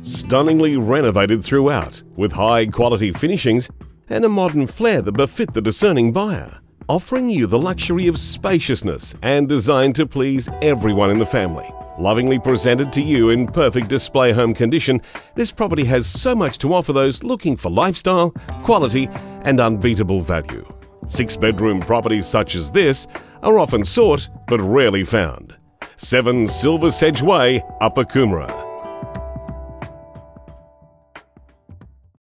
Stunningly renovated throughout, with high-quality finishings and a modern flair that befit the discerning buyer, offering you the luxury of spaciousness and designed to please everyone in the family. Lovingly presented to you in perfect display home condition, this property has so much to offer those looking for lifestyle, quality, and unbeatable value. 6-bedroom properties such as this are often sought but rarely found. 7 Silver Sedge Way, Upper Coomera.